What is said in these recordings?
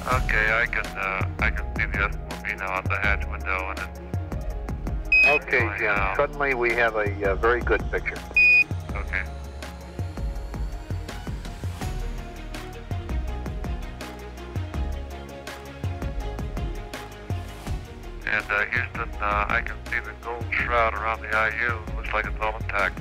Okay, I can see the S-IVB now out the hatch window, and it's Okay, Jim. Suddenly we have a very good picture. okay. And Houston, I can see the gold shroud around the IU. Looks like it's all intact.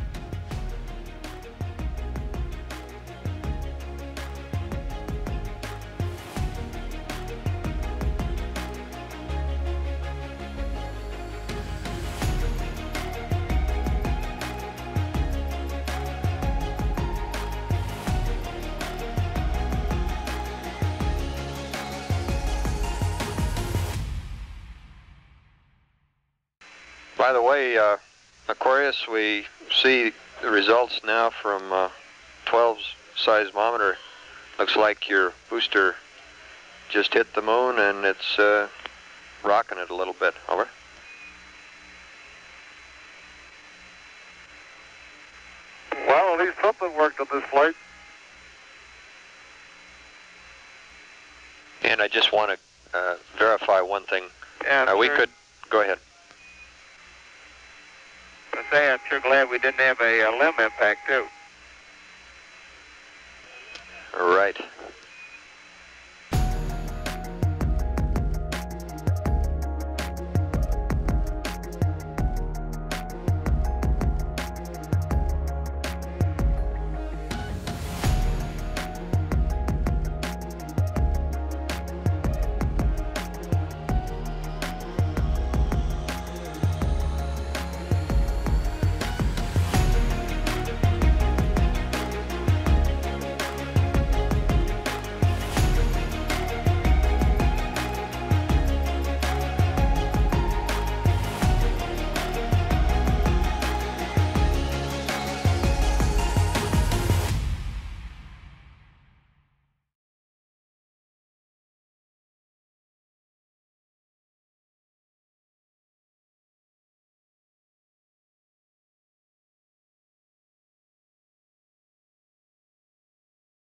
By the way, Aquarius, we see the results now from 12's seismometer. Looks like your booster just hit the moon and it's rocking it a little bit. Over. Well, at least something worked on this flight. And I just want to verify one thing. Yeah, We could go ahead. I say I'm sure glad we didn't have a limb impact too.